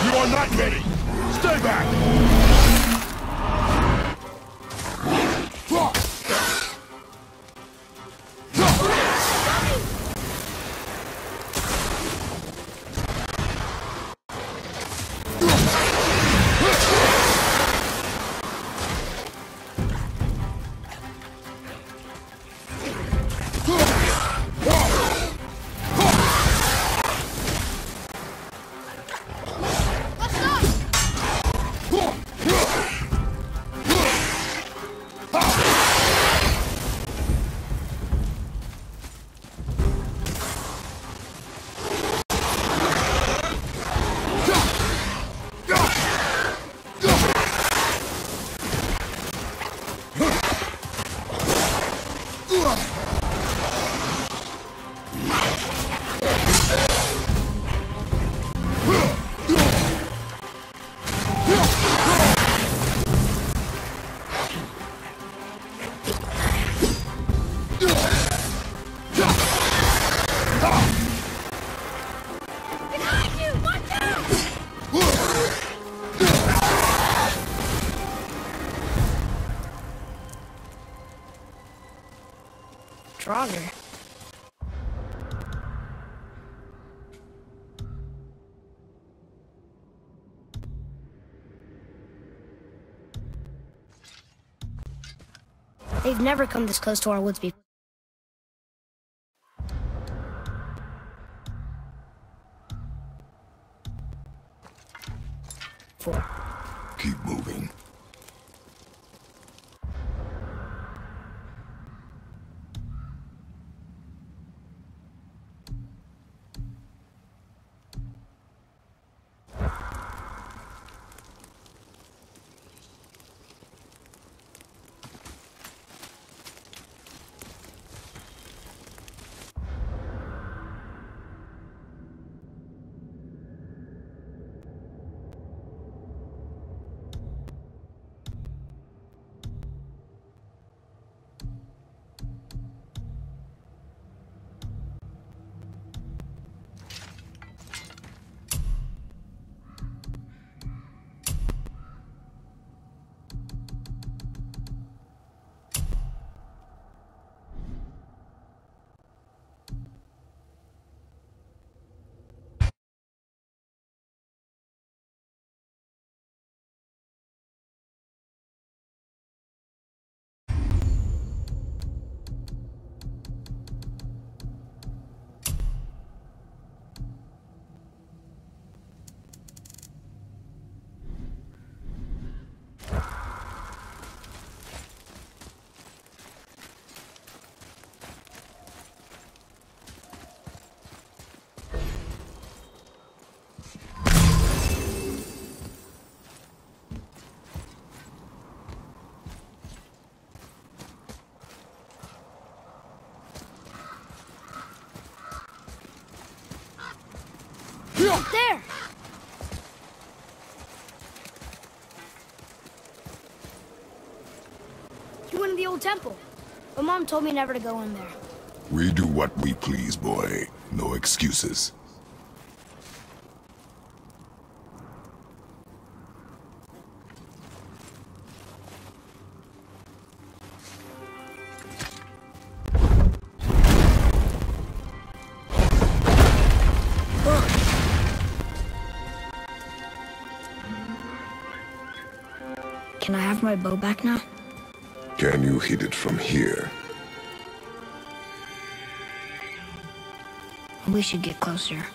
You are not ready! Stay back! Draugr. They've never come this close to our woods before. Keep moving. Look there! You went to the old temple, but Mom told me never to go in there. We do what we please, boy. No excuses. Can I have my bow back now? Can you hit it from here? We should get closer.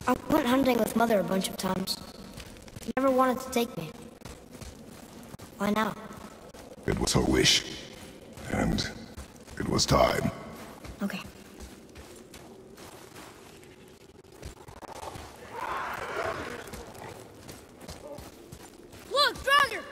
I went hunting with Mother a bunch of times. She never wanted to take me. Why now? It was her wish. And it was time. Okay. Look, Draugr!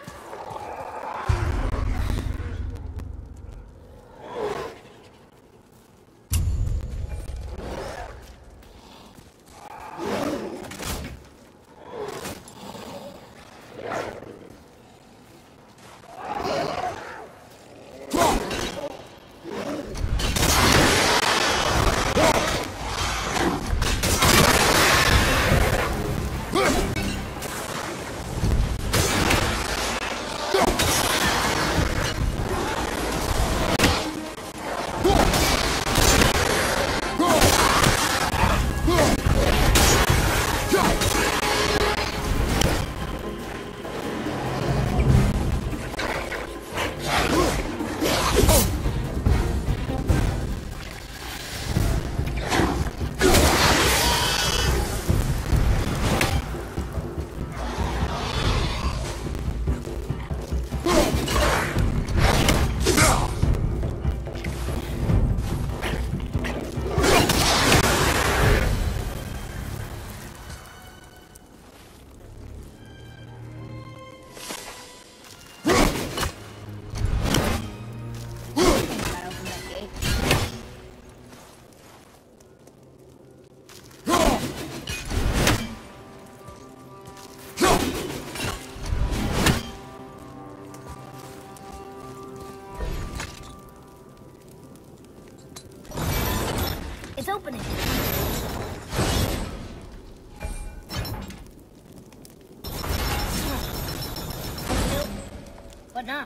It's opening. But not.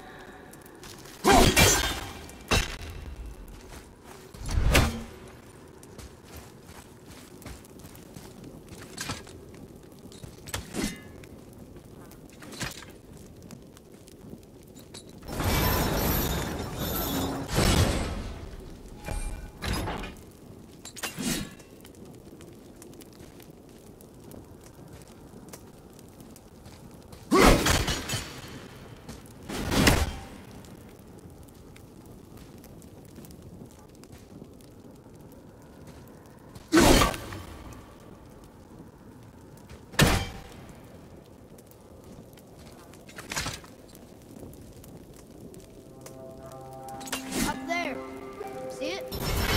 See it?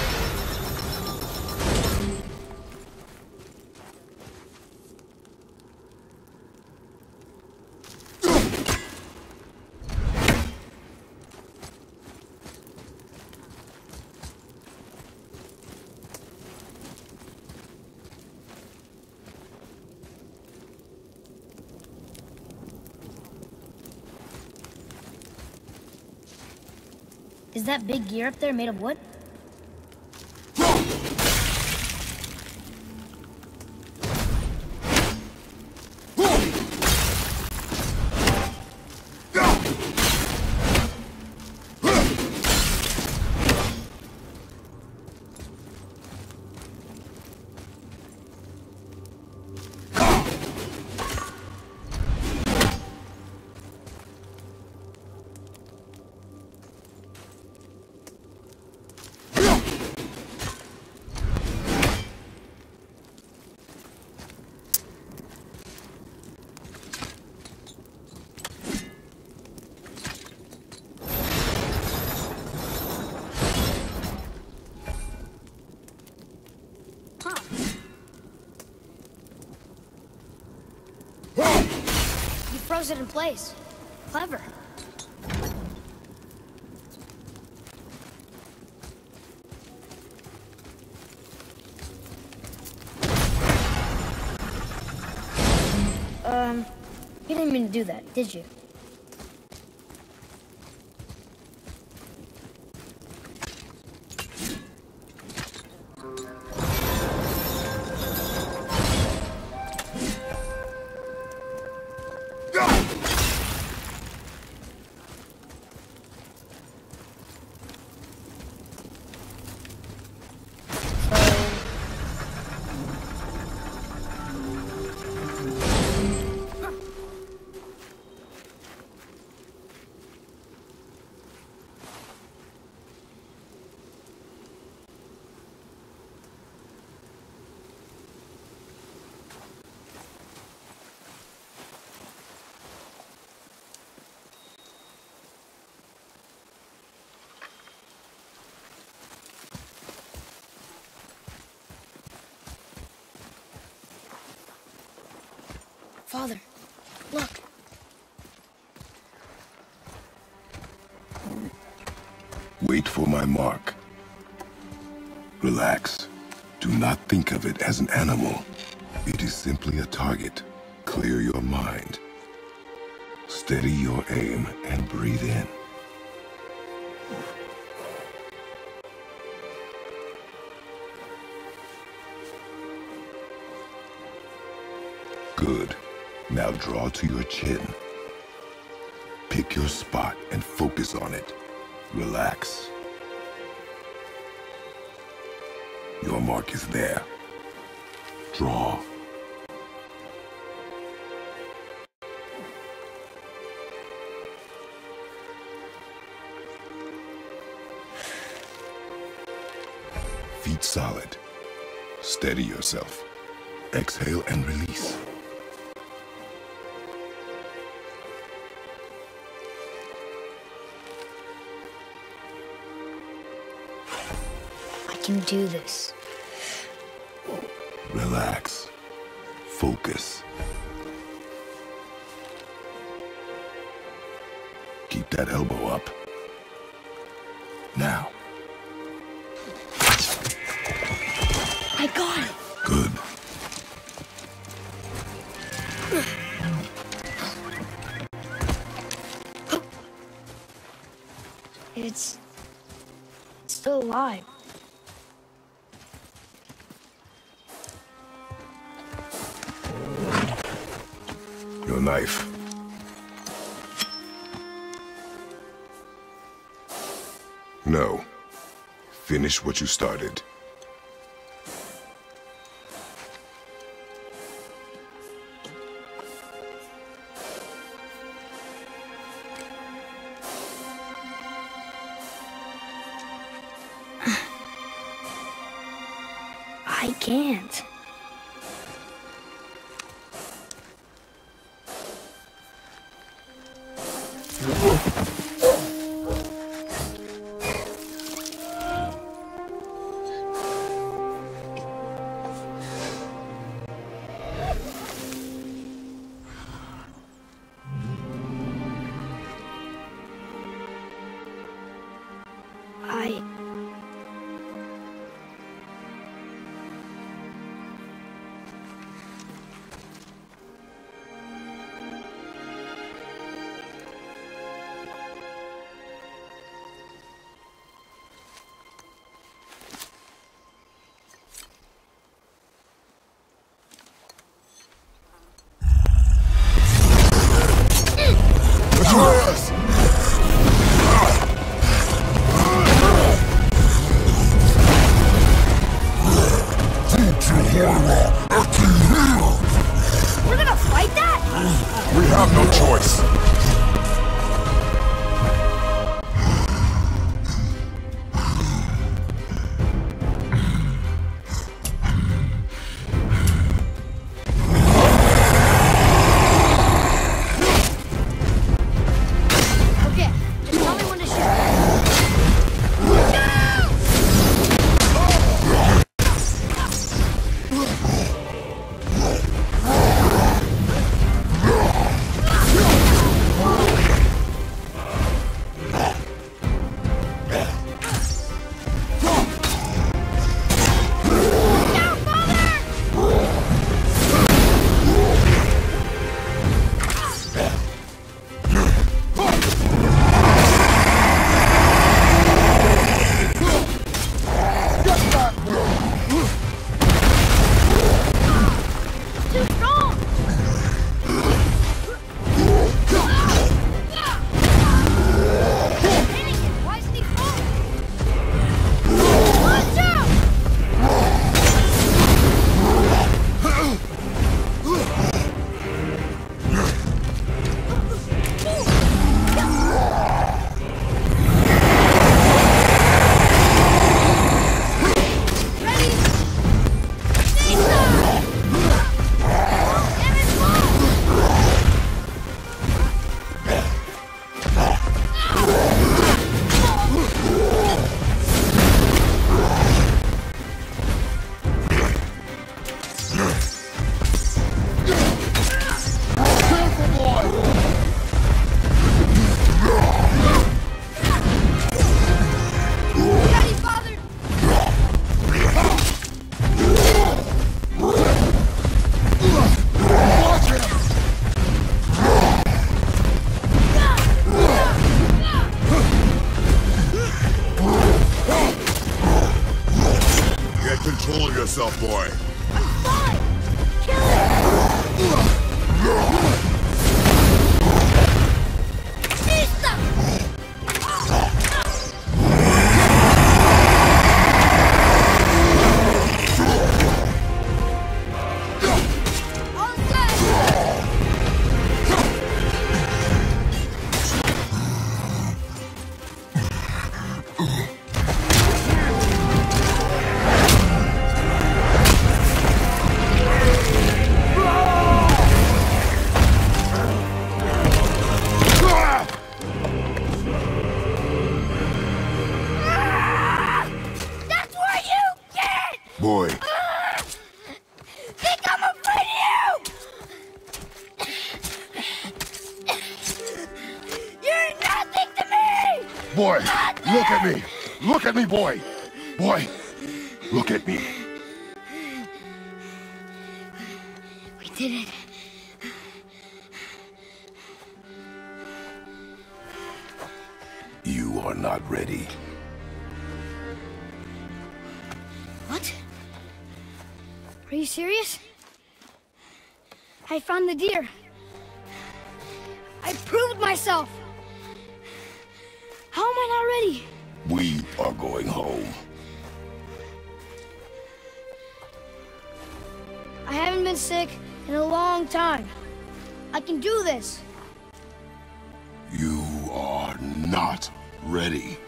Is that big gear up there made of wood? You froze it in place. Clever. You didn't mean to do that, did you? Look. Wait for my mark. Relax. Do not think of it as an animal. It is simply a target. Clear your mind. Steady your aim and breathe in. Good. Now draw to your chin. Pick your spot and focus on it. Relax. Your mark is there. Draw. Feet solid. Steady yourself. Exhale and release. I can do this. Relax. Focus. Keep that elbow up. Now. I got it. Good. It's still alive. Your knife. No. Finish what you started. I can't. control yourself, boy. I'm fine! Kill him! Boy. Think I'm afraid of you! You're nothing to me! Boy, Nothing! look at me! Look at me, boy! Boy, look at me. We did it. You are not ready. What? Are you serious? I found the deer. I proved myself. How am I not ready? We are going home. I haven't been sick in a long time. I can do this. You are not ready.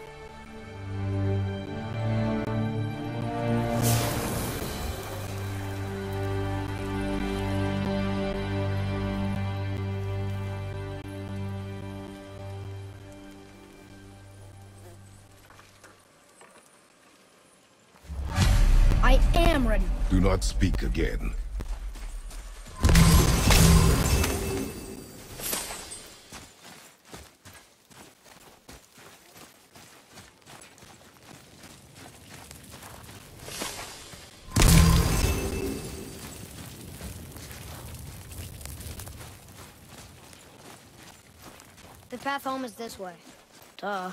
I am ready. Do not speak again. The path home is this way. Duh.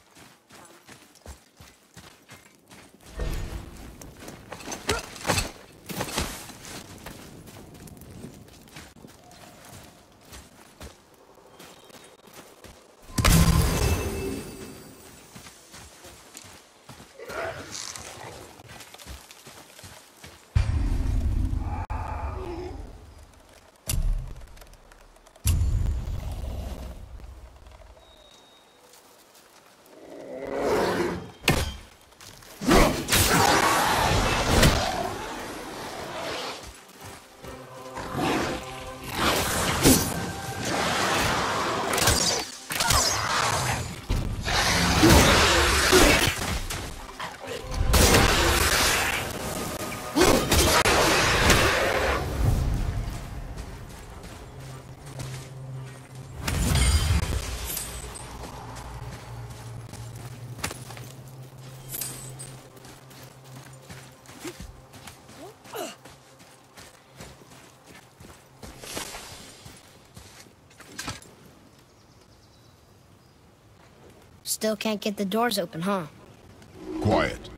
Still can't get the doors open, huh? Quiet.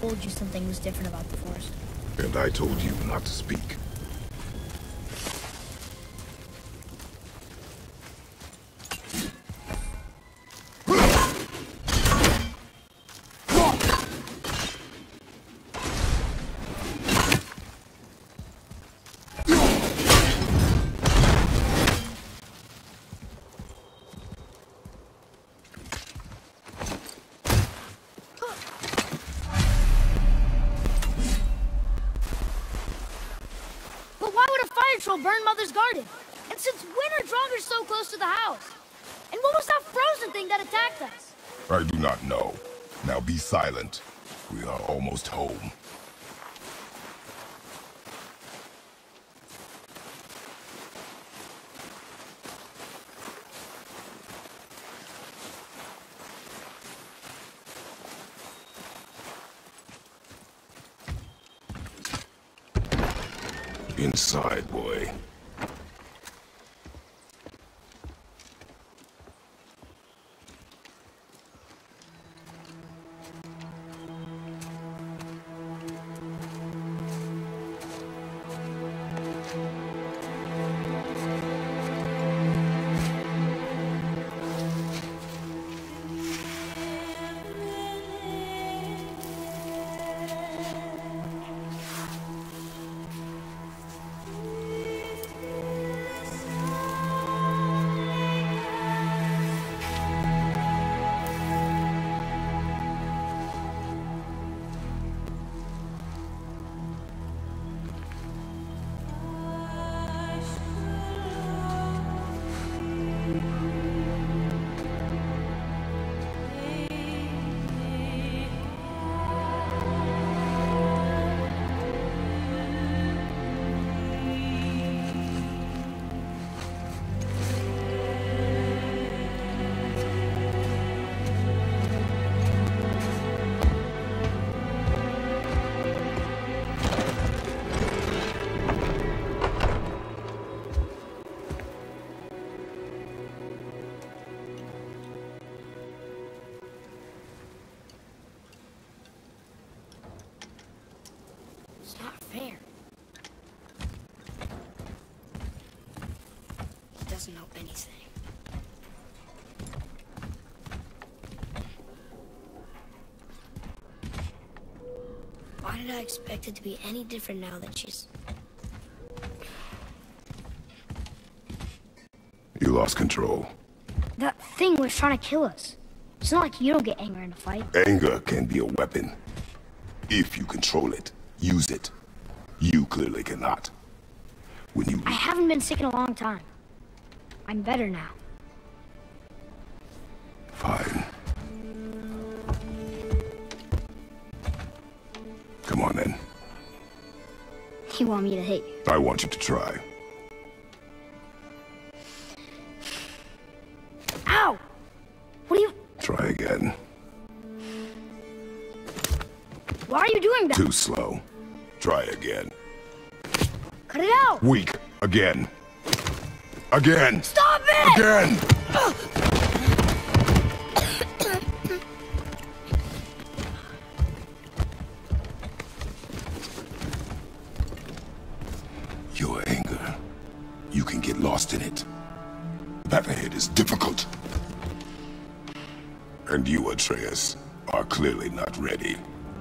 told you something was different about the forest. And I told you not to speak. Burn Mother's garden. And since when are Draugr so close to the house? And what was that frozen thing that attacked us? I do not know. Now be silent. We are almost home. Inside, boy. Doesn't know anything. Why did I expect it to be any different now that she's... You lost control. That thing was trying to kill us. It's not like you don't get anger in a fight. Anger can be a weapon. If you control it, use it. You clearly cannot. When you... I haven't been sick in a long time. I'm better now. Fine. Come on, then. You want me to hit you? I want you to try. Ow! What are you... Try again. Why are you doing that? Too slow. Try again. Cut it out! Weak. Again. Again! Stop it! Again! Your anger. You can get lost in it. That ahead is difficult. And you, Atreus, are clearly not ready.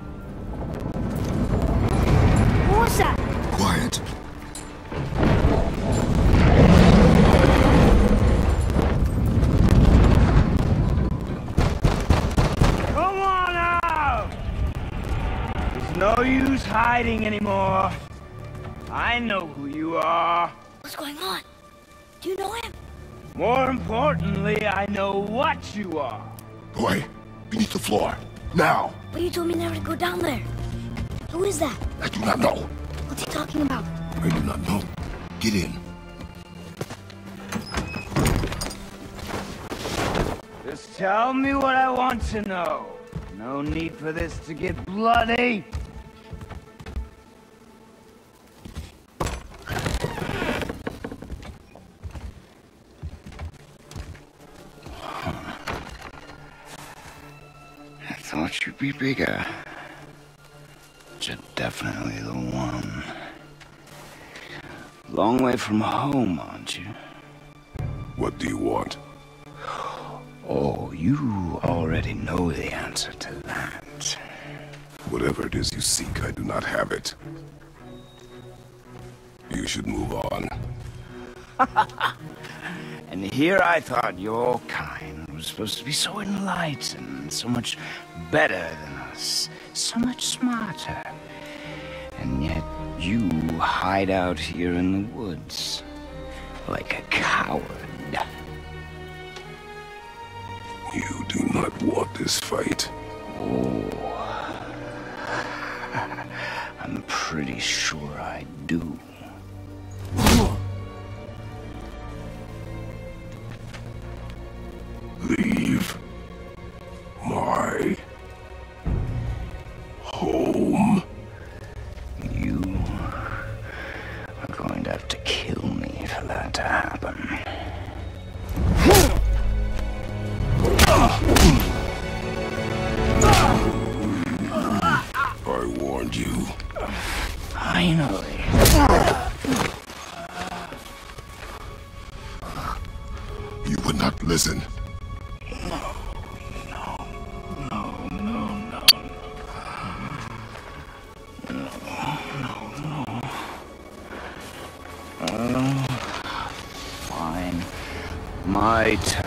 What was that? Quiet. Come on out! There's no use hiding anymore. I know who you are. What's going on? Do you know him? More importantly, I know what you are. Boy, beneath the floor. Now! But you told me never to go down there. Who is that? I do not know. What's he talking about? I do not know. Get in. Just tell me what I want to know. No need for this to get bloody. I thought you'd be bigger. But you're definitely the one. Long way from home, aren't you? What do you want? Oh, you already know the answer to that. Whatever it is you seek, I do not have it. You should move on. And here I thought your kind was supposed to be so enlightened, so much better than us, so much smarter. And yet you hide out here in the woods, like a coward. You do not want this fight. Oh, I'm pretty sure I do. Leave my home. You are going to have to kill me for that to happen. I warned you. Finally. You would not listen. Fine. My turn.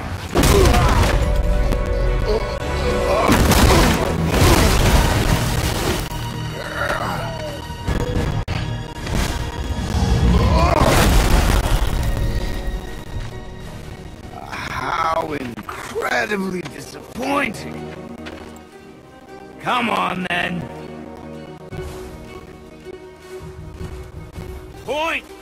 How incredibly disappointing. Come on, then. Point!